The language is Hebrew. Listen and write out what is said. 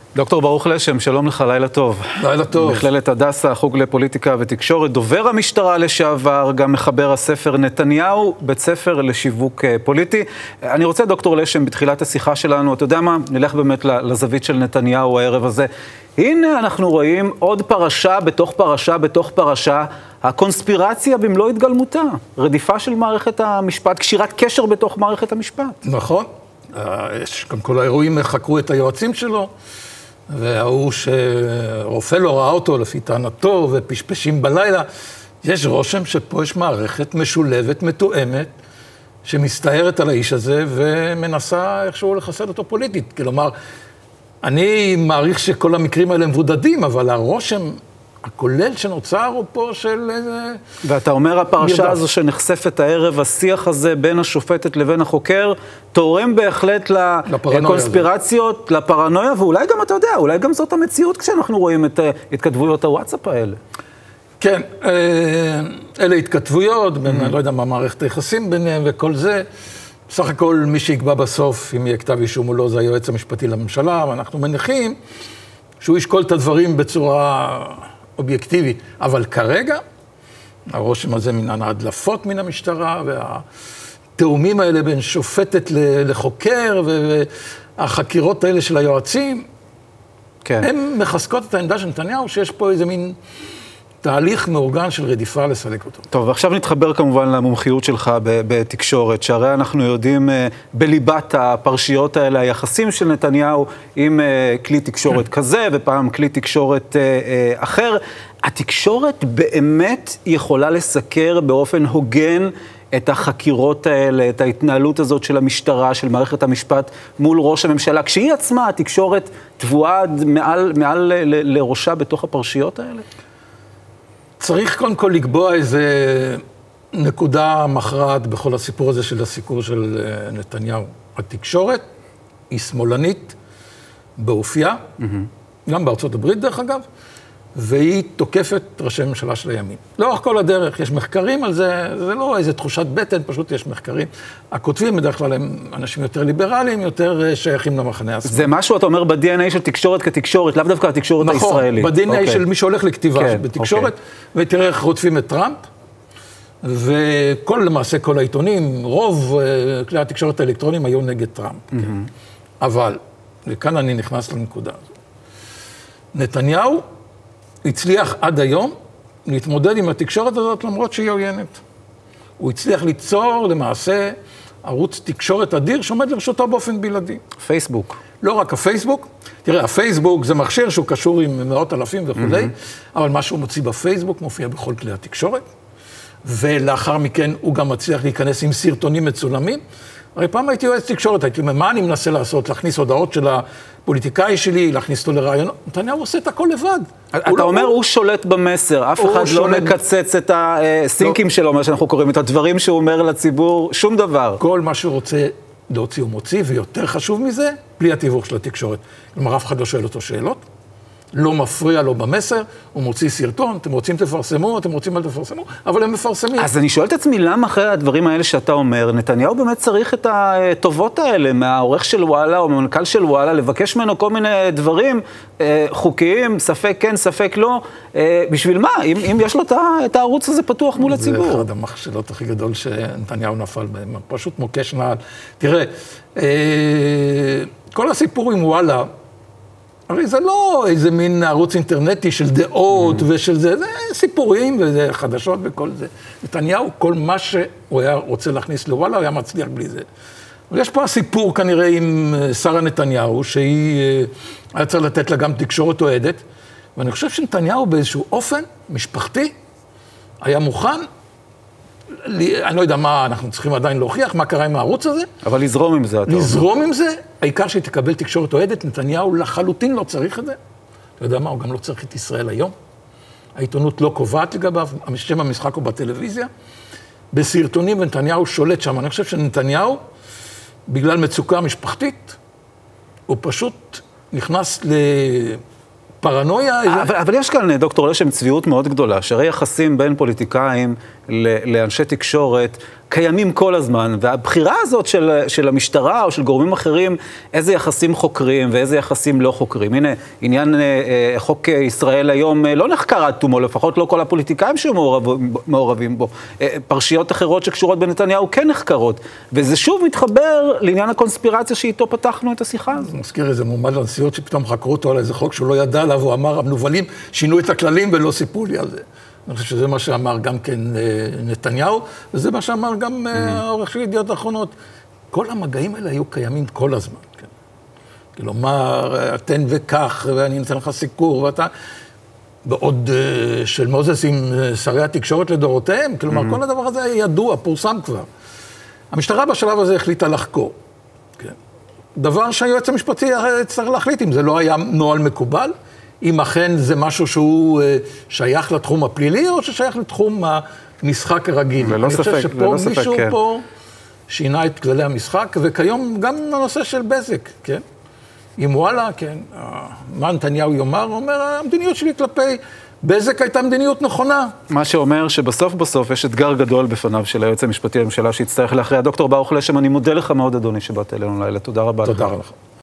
דוקטור ברוך לשם, שלום לך, לילה טוב. לילה טוב. מכללת הדסה, חוג לפוליטיקה ותקשורת, דובר המשטרה לשעבר, גם מחבר הספר נתניהו, בית ספר לשיווק פוליטי. אני רוצה, דוקטור לשם, בתחילת השיחה שלנו, אתה יודע מה? נלך באמת לזווית של נתניהו הערב הזה. הנה אנחנו רואים עוד פרשה בתוך פרשה בתוך פרשה, הקונספירציה במלוא התגלמותה, רדיפה של מערכת המשפט, קשירת קשר בתוך מערכת המשפט. נכון. יש גם כל האירועים חקרו את היועצים שלו, והוא שרופא לא ראה אותו לפי טענתו ופשפשים בלילה. יש רושם שפה יש מערכת משולבת, מתואמת, שמסתערת על האיש הזה ומנסה איכשהו לחסל אותו פוליטית. כלומר, אני מעריך שכל המקרים האלה מבודדים, אבל הרושם הכולל שנוצר הוא פה של איזה... ואתה אומר, הפרשה הזו שנחשפת הערב, השיח הזה בין השופטת לבין החוקר, תורם בהחלט לקונספירציות, לפרנויה, ואולי גם, אתה יודע, אולי גם זאת המציאות כשאנחנו רואים את התכתבויות הוואטסאפ האלה. כן, אלה התכתבויות, אני לא יודע מה מערכת היחסים ביניהם וכל זה. בסך הכל מי שיקבע בסוף, אם יהיה כתב אישום או לא, זה היועץ המשפטי לממשלה, ואנחנו מניחים שהוא ישקול את הדברים בצורה אובייקטיבית. אבל כרגע, הרושם הזה מן ההדלפות מן המשטרה, והתאומים האלה בין שופטת לחוקר, והחקירות האלה של היועצים, כן. הם מחזקות את העמדה של נתניהו, שיש פה איזה מין תהליך מאורגן של רדיפה לסלק אותו. טוב, ועכשיו נתחבר כמובן למומחיות שלך בתקשורת, שהרי אנחנו יודעים בליבת הפרשיות האלה, היחסים של נתניהו עם כלי תקשורת כזה, ופעם כלי תקשורת אחר. התקשורת באמת יכולה לסקר באופן הוגן את החקירות האלה, את ההתנהלות הזאת של המשטרה, של מערכת המשפט מול ראש הממשלה, כשהיא עצמה, התקשורת תבואה מעל לראשה בתוך הפרשיות האלה? צריך קודם כל לקבוע איזה נקודה מכרעת בכל הסיפור הזה של הסיקור של נתניהו. התקשורת היא שמאלנית באופייה, גם בארצות הברית דרך אגב, והיא תוקפת ראשי ממשלה של הימין. לאורך כל הדרך יש מחקרים על זה, זה לא איזה תחושת בטן, פשוט יש מחקרים. הכותבים בדרך כלל הם אנשים יותר ליברליים, יותר שייכים למחנה השמאל. זה משהו, אתה אומר, ב-DNA של תקשורת כתקשורת, לאו דווקא התקשורת הישראלית. נכון, ב-DNA של מי שהולך לכתיבה בתקשורת, ותראה איך רודפים את טראמפ, למעשה כל העיתונים, רוב כלי התקשורת האלקטרונים היו נגד טראמפ. אבל, וכאן אני נכנס לנקודה הזו. נתניהו הצליח עד היום להתמודד עם התקשורת הזאת למרות שהיא עוינת. הוא הצליח ליצור למעשה ערוץ תקשורת אדיר שעומד לרשותו באופן בלעדי. פייסבוק. לא רק הפייסבוק. תראה, הפייסבוק זה מכשיר שהוא קשור עם מאות אלפים וכו', אבל מה שהוא מוציא בפייסבוק מופיע בכל כלי התקשורת, ולאחר מכן הוא גם מצליח להיכנס עם סרטונים מצולמים. הרי פעם הייתי יועץ תקשורת, הייתי אומר, מה אני מנסה לעשות? להכניס הודעות של הפוליטיקאי שלי, להכניס אותו לרעיונות. נתניהו עושה את הכל לבד. אתה אומר, הוא שולט במסר, אף אחד לא מקצץ את הסינקים שלו, מה שאנחנו קוראים, את הדברים שהוא אומר לציבור, שום דבר. כל מה שהוא רוצה להוציא הוא מוציא, ויותר חשוב מזה, בלי התיווך של התקשורת. כלומר, אף אחד לא שואל אותו שאלות, לא מפריע לו במסר, הוא מוציא סרטון, אתם רוצים תפרסמו, אתם רוצים אל תפרסמו, אבל הם מפרסמים. אז אני שואל את עצמי, למה אחרי הדברים האלה שאתה אומר, נתניהו באמת צריך את הטובות האלה, מהעורך של וואלה או מהמנכ"ל של וואלה, לבקש ממנו כל מיני דברים חוקיים, ספק כן, ספק לא, בשביל מה? אם יש לו את הערוץ הזה פתוח מול הציבור. זה אחד המכשלות הכי גדול שנתניהו נפל בהם, פשוט מוקש נעל. תראה, כל הסיפור עם וואלה, הרי זה לא איזה מין ערוץ אינטרנטי של דעות ושל זה סיפורים וזה חדשות וכל זה. נתניהו, כל מה שהוא היה רוצה להכניס לוואלה, הוא היה מצליח בלי זה. ויש פה הסיפור כנראה עם שרה נתניהו, שהיא היה צריך לתת לה גם תקשורת אוהדת, ואני חושב שנתניהו באיזשהו אופן משפחתי היה מוכן, אני לא יודע מה, אנחנו צריכים עדיין להוכיח מה קרה עם הערוץ הזה. אבל לזרום עם זה, אתה אומר. לזרום עם זה, העיקר שהיא תקבל תקשורת אוהדת, נתניהו לחלוטין לא צריך את זה. אתה יודע מה, הוא גם לא צריך את ישראל היום. העיתונות לא קובעת לגביו, שם המשחק הוא בטלוויזיה. בסרטונים ונתניהו שולט שם. אני חושב שנתניהו, בגלל מצוקה משפחתית, הוא פשוט נכנס פרנויה. אבל יש כאן, דוקטור לשם, צביעות מאוד גדולה, שהרי יחסים בין פוליטיקאים לאנשי תקשורת קיימים כל הזמן, והבחירה הזאת של המשטרה או של גורמים אחרים, איזה יחסים חוקרים ואיזה יחסים לא חוקרים. הנה, עניין חוק ישראל היום לא נחקר עד תומו, לפחות לא כל הפוליטיקאים שמעורבים בו. פרשיות אחרות שקשורות בנתניהו כן נחקרות, וזה שוב מתחבר לעניין הקונספירציה שאיתו פתחנו את השיחה הזאת. מזכיר איזה מועמד לנשיאות שפתאום חקרו אותו על איזה חוק שהוא לא ידע עליו, הוא אמר, המנוולים שינו את הכללים ולא סיפרו לי על זה. אני חושב שזה מה שאמר גם כן נתניהו, וזה מה שאמר גם העורך של ידיעות אחרונות. כל המגעים האלה היו קיימים כל הזמן. כן. כלומר, תן וכך, ואני נותן לך סיקור, ואתה... בעוד של מוזס עם שרי התקשורת לדורותיהם, כלומר, כל הדבר הזה ידוע, פורסם כבר. המשטרה בשלב הזה החליטה לחקור. כן. דבר שהיועץ המשפטי צריך להחליט, אם זה לא היה נוהל מקובל, אם אכן זה משהו שהוא שייך לתחום הפלילי, או ששייך לתחום המשחק הרגיל. ללא ספק, אני חושב שפה מישהו פה שינה את כללי המשחק, וכיום גם הנושא של בזק, כן? אם וואלה, כן, מה נתניהו יאמר, הוא אומר, המדיניות שלי כלפי בזק הייתה מדיניות נכונה. מה שאומר שבסוף יש אתגר גדול בפניו של היועץ המשפטי לממשלה שיצטרך להכריע. דוקטור ברוך לשם, אני מודה לך מאוד, אדוני, שבאת אלינו לילה. תודה רבה לך. תודה רבה.